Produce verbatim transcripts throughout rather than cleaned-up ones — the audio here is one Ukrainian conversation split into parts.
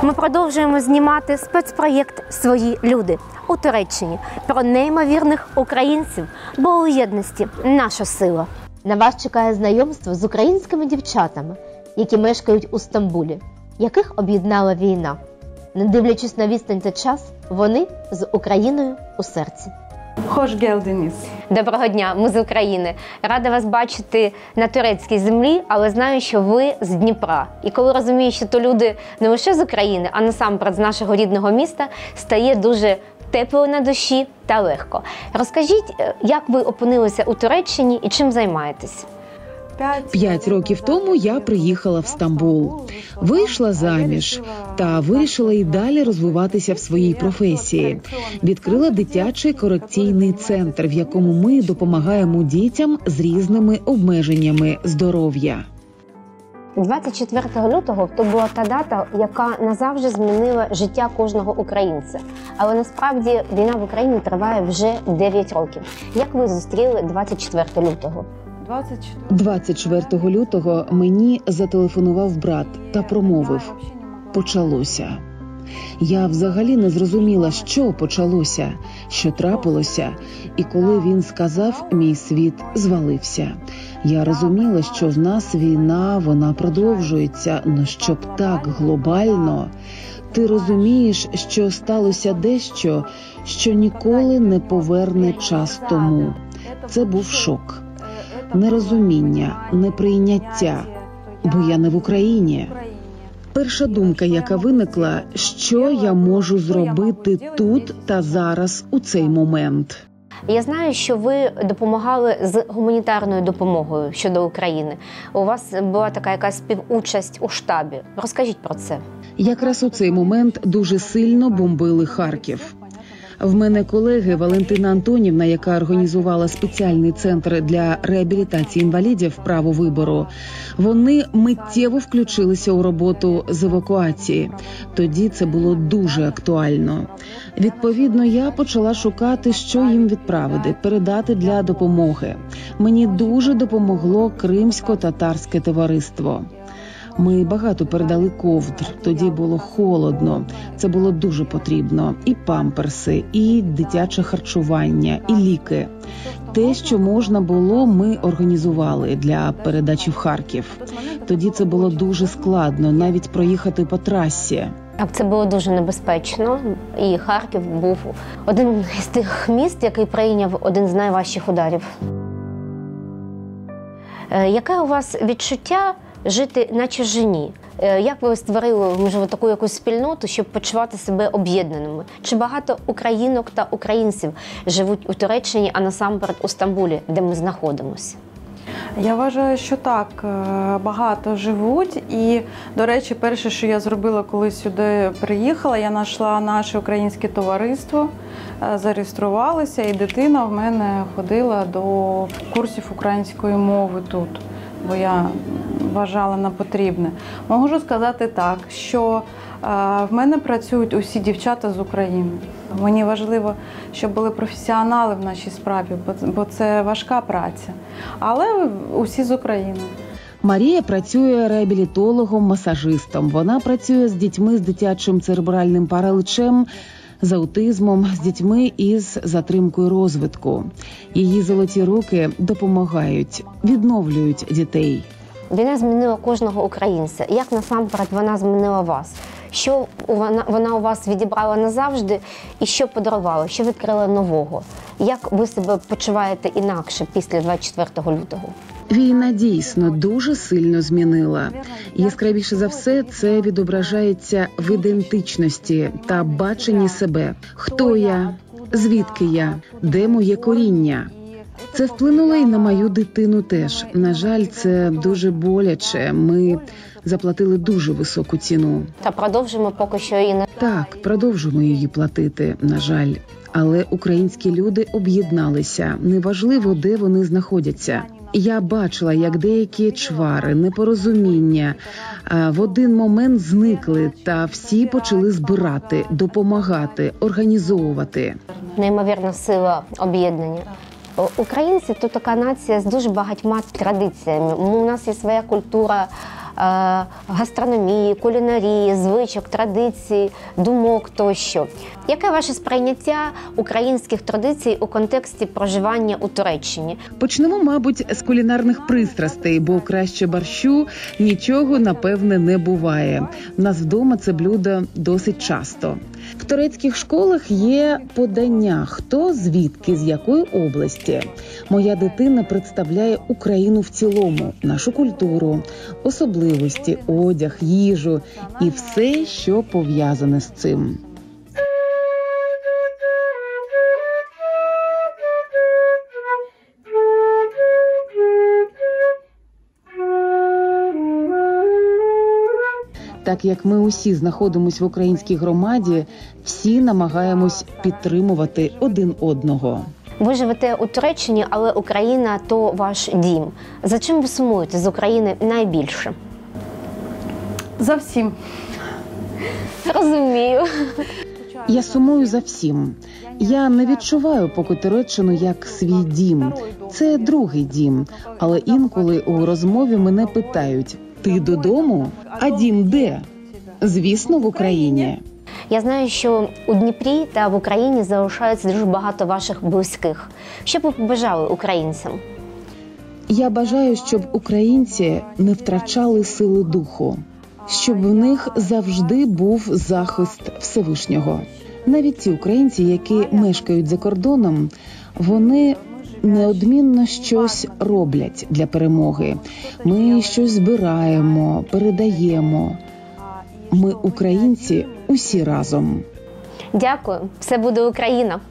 Ми продовжуємо знімати спецпроєкт «Свої люди» у Туреччині про неймовірних українців, бо у єдності наша сила. На вас чекає знайомство з українськими дівчатами, які мешкають у Стамбулі, яких об'єднала війна. Не дивлячись на відстань та час, вони з Україною у серці. Hoş geldiniz. Доброго дня, ми з України. Рада вас бачити на турецькій землі, але знаю, що ви з Дніпра. І коли розумію, що то люди не лише з України, а насамперед з нашого рідного міста, стає дуже тепло на душі та легко. Розкажіть, як ви опинилися у Туреччині і чим займаєтесь? П'ять років тому я приїхала в Стамбул, вийшла заміж та вирішила і далі розвиватися в своїй професії. Відкрила дитячий корекційний центр, в якому ми допомагаємо дітям з різними обмеженнями здоров'я. двадцять четвертого лютого – то була та дата, яка назавжди змінила життя кожного українця. Але насправді війна в Україні триває вже дев'ять років. Як ви зустріли двадцять четвертого лютого? двадцять четвертого лютого мені зателефонував брат та промовив: «Почалося». Я взагалі не зрозуміла, що почалося, що трапилося, і коли він сказав, мій світ звалився. Я розуміла, що в нас війна, вона продовжується, но щоб так глобально. Ти розумієш, що сталося дещо, що ніколи не поверне час тому. Це був шок. Нерозуміння, неприйняття, бо я не в Україні. Перша думка, яка виникла, що я можу зробити тут та зараз у цей момент. Я знаю, що ви допомагали з гуманітарною допомогою щодо України. У вас була така якась співучасть у штабі. Розкажіть про це. Якраз у цей момент дуже сильно бомбили Харків. В мене колеги Валентина Антонівна, яка організувала спеціальний центр для реабілітації інвалідів «Право вибору», вони миттєво включилися у роботу з евакуації. Тоді це було дуже актуально. Відповідно, я почала шукати, що їм відправити, передати для допомоги. Мені дуже допомогло Кримсько-татарське товариство. Ми багато передали ковдр, тоді було холодно, це було дуже потрібно. І памперси, і дитяче харчування, і ліки. Те, що можна було, ми організували для передачі в Харків. Тоді це було дуже складно, навіть проїхати по трасі. Так, це було дуже небезпечно, і Харків був один з тих міст, який прийняв один з найважчих ударів. Яке у вас відчуття жити на чужині? Як ви створили, можливо, таку якусь спільноту, щоб почувати себе об'єднаними? Чи багато українок та українців живуть у Туреччині, а насамперед у Стамбулі, де ми знаходимося? Я вважаю, що так, багато живуть. І, до речі, перше, що я зробила, коли сюди приїхала, я знайшла наше українське товариство, зареєструвалася, і дитина в мене ходила до курсів української мови тут, бо я вважала на потрібне. Можу сказати так, що в мене працюють усі дівчата з України. Мені важливо, щоб були професіонали в нашій справі, бо це важка праця. Але усі з України. Марія працює реабілітологом-масажистом. Вона працює з дітьми з дитячим церебральним паралічем, з аутизмом, з дітьми із затримкою розвитку. Її золоті руки допомагають, відновлюють дітей. Війна змінила кожного українця. Як насамперед вона змінила вас? Що вона, вона у вас відібрала назавжди і що подарувала, що відкрила нового? Як ви себе почуваєте інакше після двадцять четвертого лютого? Війна дійсно дуже сильно змінила. Яскравіше за все, це відображається в ідентичності та баченні себе. Хто я? Звідки я? Де моє коріння? Це вплинуло і на мою дитину теж. На жаль, це дуже боляче. Ми заплатили дуже високу ціну. Та продовжимо поки що і не... Так, продовжуємо її платити, на жаль. Але українські люди об'єдналися. Неважливо, де вони знаходяться. Я бачила, як деякі чвари, непорозуміння в один момент зникли, та всі почали збирати, допомагати, організовувати. Неймовірна сила об'єднання. Українці – то така нація з дуже багатьма традиціями. У нас є своя культура гастрономії, кулінарії, звичок, традицій, думок тощо. Яке ваше сприйняття українських традицій у контексті проживання у Туреччині? Почнемо, мабуть, з кулінарних пристрастей, бо краще борщу нічого, напевне, не буває. У нас вдома це блюдо досить часто. В турецьких школах є подання, хто, звідки, з якої області. Моя дитина представляє Україну в цілому, нашу культуру, особливості, одяг, їжу і все, що пов'язане з цим. Так як ми усі знаходимося в українській громаді, всі намагаємось підтримувати один одного. Ви живете у Туреччині, але Україна – то ваш дім. За чим ви сумуєте з України найбільше? За всім. Розумію. Я сумую за всім. Я не відчуваю поки Туреччину як свій дім. Це другий дім. Але інколи у розмові мене питають: ти додому? А дім де? Звісно, в Україні. Я знаю, що у Дніпрі та в Україні залишається дуже багато ваших близьких. Що б ви побажали українцям? Я бажаю, щоб українці не втрачали сили духу, щоб в них завжди був захист Всевишнього. Навіть ті українці, які мешкають за кордоном, вони неодмінно щось роблять для перемоги. Ми щось збираємо, передаємо. Ми, українці, усі разом. Дякую. Все буде Україна.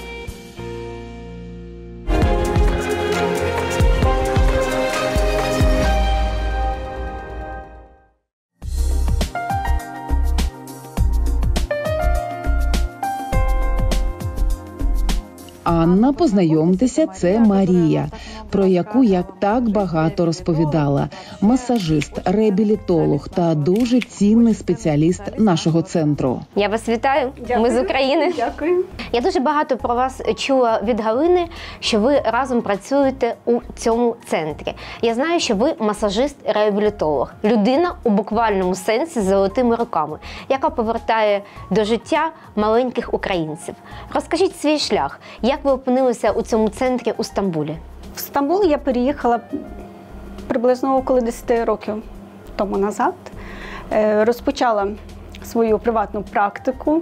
Анна, познайомтеся, це Марія, про яку я так багато розповідала. Масажист, реабілітолог та дуже цінний спеціаліст нашого центру. Я вас вітаю. Дякую. Ми з України. Дякую. Я дуже багато про вас чула від Галини, що ви разом працюєте у цьому центрі. Я знаю, що ви масажист-реабілітолог. Людина у буквальному сенсі з золотими руками, яка повертає до життя маленьких українців. Розкажіть свій шлях. Як ви опинилися у цьому центрі у Стамбулі? В Стамбул я переїхала приблизно около десять років тому назад. Розпочала свою приватну практику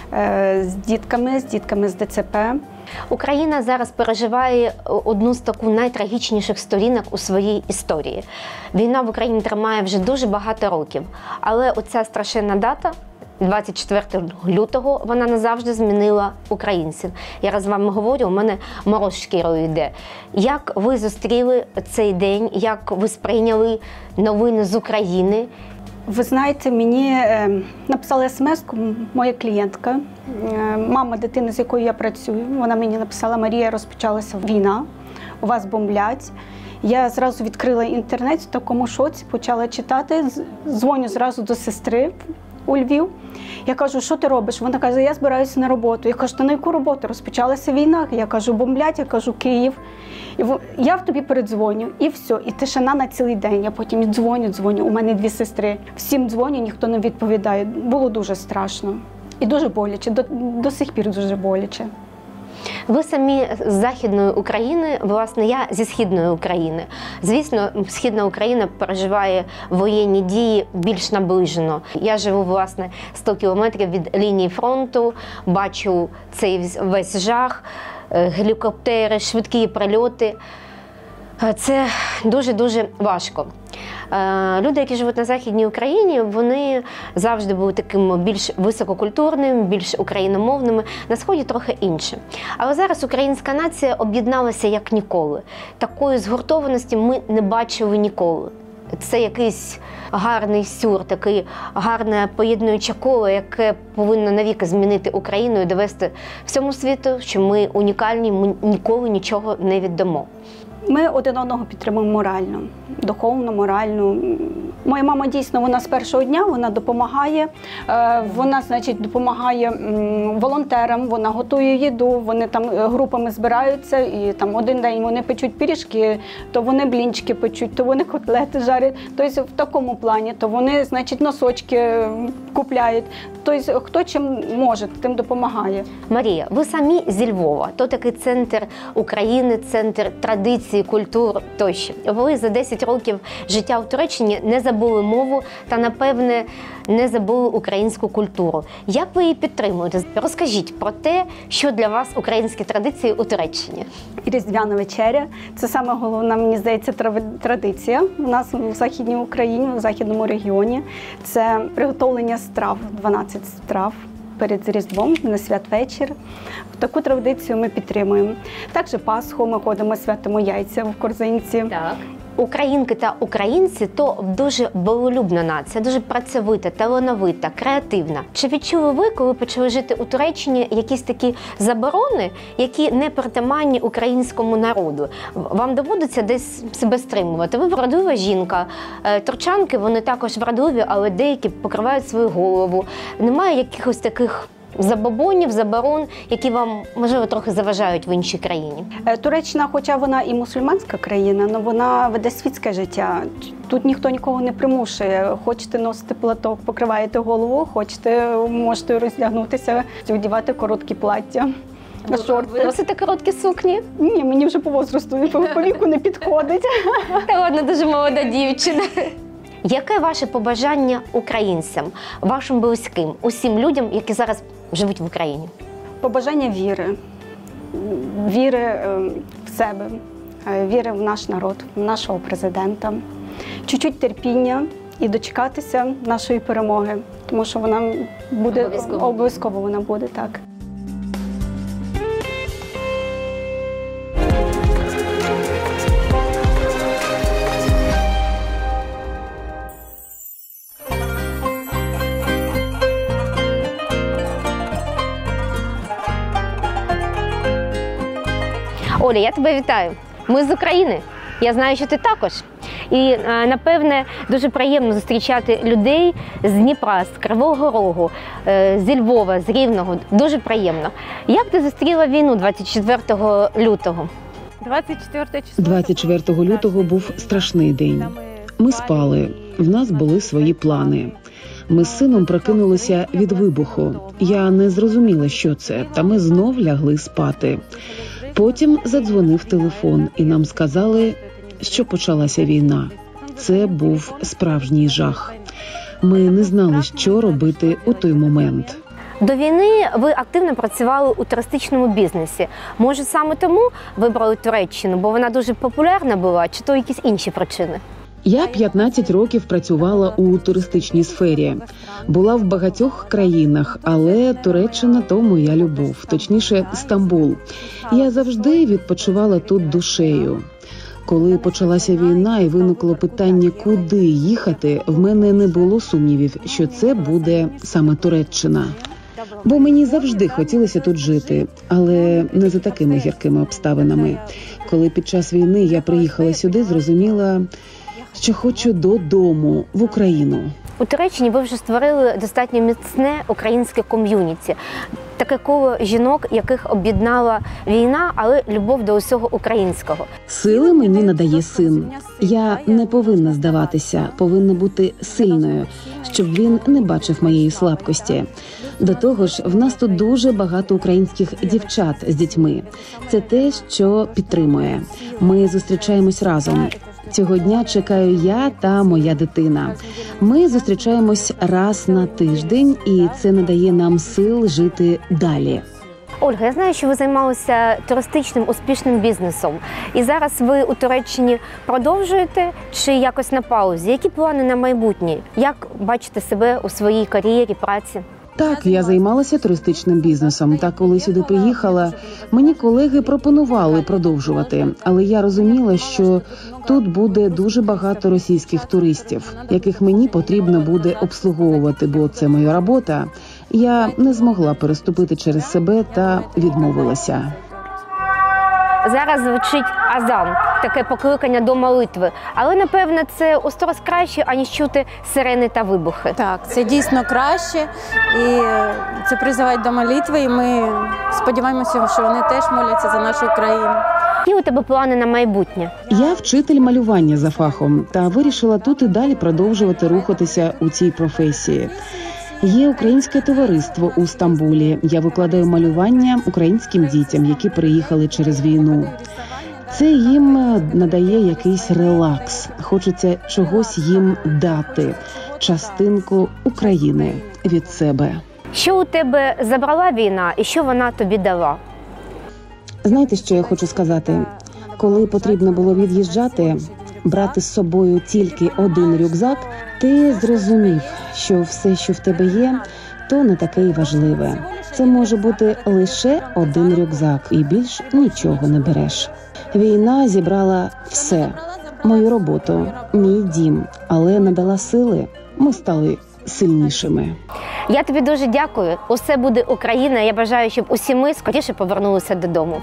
з дітками, з дітками з ДЦП. Україна зараз переживає одну з таку найтрагічніших сторінок у своїй історії. Війна в Україні тримає вже дуже багато років, але оця страшенна дата – двадцять четвертого лютого, вона назавжди змінила українців. Я раз з вами говорю, у мене мороз шкірою йде. Як ви зустріли цей день, як ви сприйняли новини з України? Ви знаєте, мені е, написала смс-ку моя клієнтка, е, мама дитини, з якою я працюю. Вона мені написала: Марія, розпочалася війна, у вас бомблять. Я зразу відкрила інтернет в такому шоці, почала читати, дзвоню зразу до сестри у Львів. Я кажу: що ти робиш? Вона каже: я збираюся на роботу. Я кажу: та на яку роботу? Розпочалася війна. Я кажу: бомблять, я кажу: Київ. І я в тобі передзвоню, і все, і тишина на цілий день. Я потім дзвоню, дзвоню, у мене дві сестри. Всім дзвоню, ніхто не відповідає. Було дуже страшно. І дуже боляче, до, до сих пір дуже боляче. Ви самі з Західної України, власне, я зі Східної України. Звісно, Східна Україна переживає воєнні дії більш наближено. Я живу, власне, сто кілометрів від лінії фронту, бачу цей весь жах, гелікоптери, швидкі прильоти. Це дуже-дуже важко. Люди, які живуть на Західній Україні, вони завжди були такими більш висококультурними, більш україномовними. На Сході трохи інше. Але зараз українська нація об'єдналася як ніколи. Такої згуртованості ми не бачили ніколи. Це якийсь гарний сюр, такий гарне поєднуюче коло, яке повинно навіки змінити Україну і довести всьому світу, що ми унікальні, ми ніколи нічого не віддамо. Ми один одного підтримуємо морально, духовно, морально. Моя мама дійсно, вона з першого дня, вона допомагає, вона, значить, допомагає волонтерам, вона готує їду, вони там групами збираються, і там один день вони печуть пиріжки, то вони блінчики печуть, то вони котлети жарять, тобто в такому плані, то вони, значить, носочки купляють. Тобто хто чим може, тим допомагає. Марія, ви самі зі Львова, то такий центр України, центр традиції, культур тощо. Ви за десять років життя в Туреччині не забули мову та, напевне, не забули українську культуру. Як ви її підтримуєте? Розкажіть про те, що для вас українські традиції у Туреччині. Різдвяна вечеря – це саме головна, мені здається, традиція у нас в Західній Україні, в Західному регіоні. Це приготовлення страв, дванадцять страв перед Різдвом, на святвечір. Таку традицію ми підтримуємо. Також Пасху ми ходимо, святимо яйця в корзинці. Так. Українки та українці – то дуже волелюбна нація, дуже працьовита, талановита, креативна. Чи відчули ви, коли почали жити у Туреччині, якісь такі заборони, які не притаманні українському народу? Вам доводиться десь себе стримувати? Ви вродлива жінка, турчанки, вони також вродливі, але деякі покривають свою голову. Немає якихось таких забобонів, заборон, які вам, можливо, трохи заважають в іншій країні? Туреччина, хоча вона і мусульманська країна, але вона веде світське життя. Тут ніхто нікого не примушує. Хочете носити платок, покриваєте голову, хочете, можете роздягнутися, одягати короткі плаття. Ви носите короткі сукні? Ні, мені вже по возрасту, по віку не підходить. Та ладно, дуже молода дівчина. Яке ваше побажання українцям, вашим близьким, усім людям, які зараз живуть в Україні? Побажання віри. Віри в себе, віри в наш народ, в нашого президента. Чуть-чуть терпіння і дочекатися нашої перемоги, тому що вона буде, обов'язково, обов'язково вона буде, так. Оля, я тебе вітаю. Ми з України. Я знаю, що ти також. І, напевне, дуже приємно зустрічати людей з Дніпра, з Кривого Рогу, зі Львова, з Рівного. Дуже приємно. Як ти зустріла війну двадцять четвертого лютого? двадцять четвертого лютого був страшний день. Ми спали, в нас були свої плани. Ми з сином прокинулися від вибуху. Я не зрозуміла, що це, та ми знов лягли спати. Потім задзвонив телефон, і нам сказали, що почалася війна. Це був справжній жах. Ми не знали, що робити у той момент. До війни ви активно працювали у туристичному бізнесі. Може, саме тому вибрали Туреччину, бо вона дуже популярна була, чи то якісь інші причини? Я п'ятнадцять років працювала у туристичній сфері. Була в багатьох країнах, але Туреччина – то моя любов, точніше Стамбул. Я завжди відпочивала тут душею. Коли почалася війна і виникло питання, куди їхати, в мене не було сумнівів, що це буде саме Туреччина. Бо мені завжди хотілося тут жити, але не за такими гіркими обставинами. Коли під час війни я приїхала сюди, зрозуміла, що хочу додому, в Україну. У Туреччині ви вже створили достатньо міцне українське ком'юніті. Таке коло жінок, яких об'єднала війна, але любов до усього українського. Сили мені надає син. Я не повинна здаватися, повинна бути сильною, щоб він не бачив моєї слабкості. До того ж, в нас тут дуже багато українських дівчат з дітьми. Це те, що підтримує. Ми зустрічаємось разом. Цього дня чекаю я та моя дитина. Ми зустрічаємось раз на тиждень, і це надає нам сил жити далі. Ольга, я знаю, що ви займалися туристичним успішним бізнесом. І зараз ви у Туреччині продовжуєте чи якось на паузі? Які плани на майбутнє? Як бачите себе у своїй кар'єрі, праці? Так, я займалася туристичним бізнесом, та коли сюди приїхала, мені колеги пропонували продовжувати. Але я розуміла, що тут буде дуже багато російських туристів, яких мені потрібно буде обслуговувати, бо це моя робота. Я не змогла переступити через себе та відмовилася. зараз звучить азан, таке покликання до молитви. Але, напевно, це у сто раз краще, аніж чути сирени та вибухи. Так, це дійсно краще, і це призиває до молитви, і ми сподіваємося, що вони теж моляться за нашу країну. Які у тебе плани на майбутнє? Я вчитель малювання за фахом та вирішила тут і далі продовжувати рухатися у цій професії. Є українське товариство у Стамбулі. Я викладаю малювання українським дітям, які приїхали через війну. Це їм надає якийсь релакс. Хочеться чогось їм дати. Частинку України від себе. Що у тебе забрала війна і що вона тобі дала? Знаєте, що я хочу сказати? Коли потрібно було від'їжджати, брати з собою тільки один рюкзак, ти зрозумів, що все, що в тебе є, то не таке й важливе. Це може бути лише один рюкзак, і більш нічого не береш. Війна зібрала все. Мою роботу, мій дім, але надала сили. Ми стали сильнішими. Я тобі дуже дякую. Усе буде Україна. Я бажаю, щоб усі ми скоріше повернулися додому.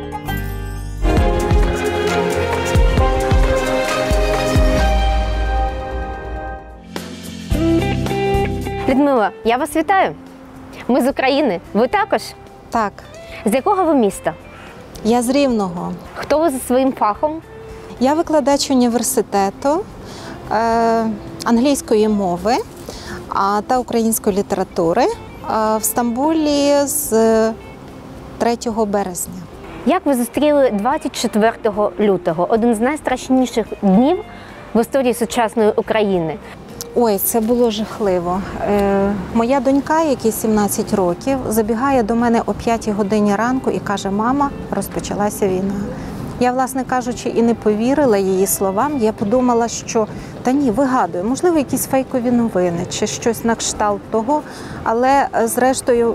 Людмила, я вас вітаю. Ми з України. Ви також? Так, З якого ви міста? я з Рівного. Хто ви за своїм фахом? Я викладач університету е, англійської мови а, та української літератури е, в Стамбулі з третього березня. Як ви зустріли двадцять четвертого лютого, один з найстрашніших днів в історії сучасної України? Ой, це було жахливо. Е, моя донька, якій сімнадцять років, забігає до мене о п'ятій годині ранку і каже: «Мама, розпочалася війна». Я, власне кажучи, і не повірила її словам. Я подумала, що та ні, вигадую, можливо, якісь фейкові новини чи щось на кшталт того. Але, зрештою,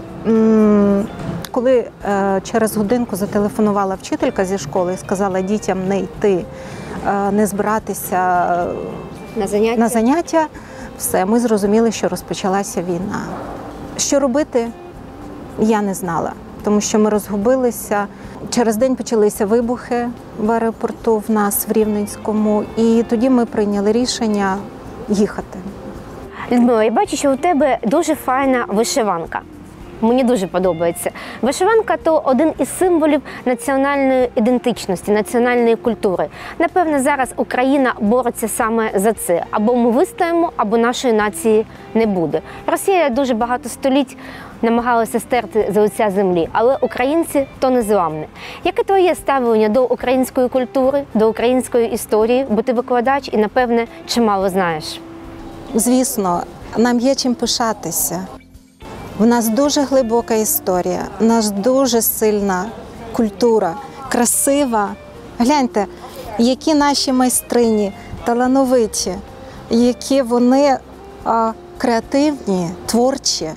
коли через годинку зателефонувала вчителька зі школи і сказала дітям не йти, не збиратися На заняття? на заняття, все, ми зрозуміли, що розпочалася війна. Що робити, я не знала, тому що ми розгубилися. Через день почалися вибухи в аеропорту в нас, в Рівненському, і тоді ми прийняли рішення їхати. Людмила, я бачу, що у тебе дуже файна вишиванка. Мені дуже подобається. Вишиванка – то один із символів національної ідентичності, національної культури. Напевно, зараз Україна бореться саме за це. Або ми вистоїмо, або нашої нації не буде. Росія дуже багато століть намагалася стерти з лиця землі, але українці – то незламне. Яке твоє ставлення до української культури, до української історії? Бо ти викладач і, напевне, чимало знаєш. Звісно, нам є чим пишатися. В нас дуже глибока історія, в нас дуже сильна культура, красива. Гляньте, які наші майстрині талановиті, які вони а, креативні, творчі.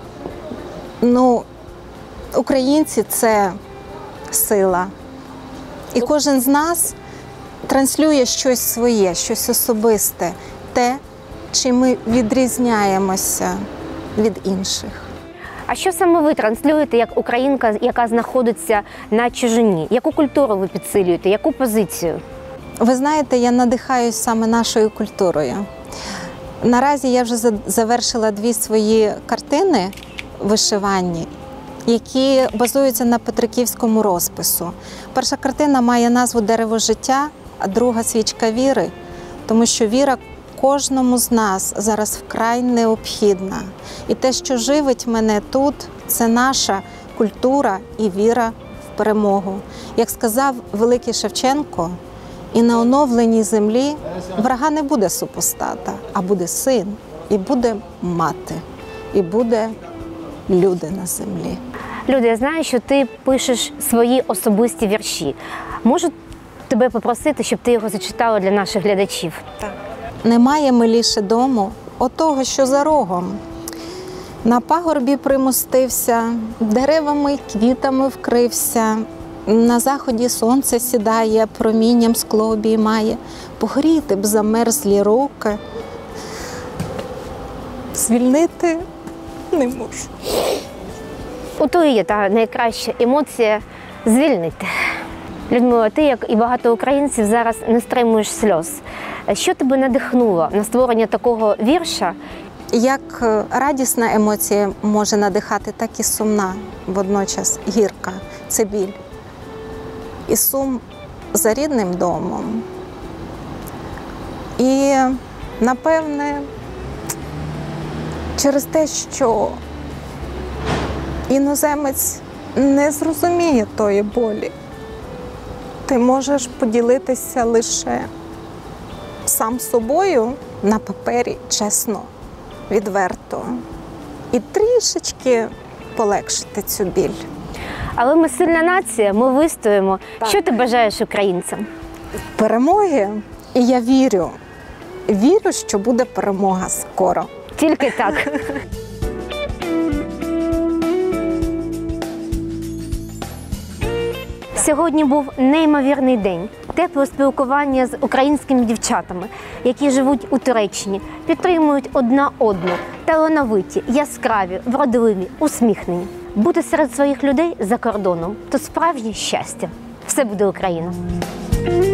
Ну, українці – це сила. І кожен з нас транслює щось своє, щось особисте, те, чим ми відрізняємося від інших. А що саме ви транслюєте як українка, яка знаходиться на чужині? Яку культуру ви підсилюєте? Яку позицію? Ви знаєте, я надихаюсь саме нашою культурою. Наразі я вже завершила дві свої картини вишиванні, які базуються на петриківському розпису. Перша картина має назву «Дерево життя», а друга «Свічка віри», тому що віра кожному з нас зараз вкрай необхідна. І те, що живить мене тут, це наша культура і віра в перемогу. Як сказав великий Шевченко, і на оновленій землі врага не буде супостата, а буде син, і буде мати, і буде люди на землі. Люда, я знаю, що ти пишеш свої особисті вірші. Можу тебе попросити, щоб ти його зачитала для наших глядачів? Так. Немає миліше дому, отого, що за рогом. На пагорбі примостився, деревами й квітами вкрився. На заході сонце сідає, промінням скло обіймає. Погріти б замерзлі руки. Звільнити не можу. Ото і є та найкраща емоція – звільнити. Людмила, ти, як і багато українців, зараз не стримуєш сльоз. Що тебе надихнуло на створення такого вірша? Як радісна емоція може надихати, так і сумна, водночас гірка – це біль. І сум за рідним домом. І, напевне, через те, що іноземець не зрозуміє тої болі, ти можеш поділитися лише сам собою на папері, чесно, відверто. І трішечки полегшити цю біль. Але ми сильна нація, ми вистоїмо. Так. Що ти бажаєш українцям? Перемоги. І я вірю, вірю, що буде перемога скоро. Тільки так. Сьогодні був неймовірний день. Тепле спілкування з українськими дівчатами, які живуть у Туреччині, підтримують одна одну, талановиті, яскраві, вродливі, усміхнені. Бути серед своїх людей за кордоном – то справжнє щастя. Все буде Україна!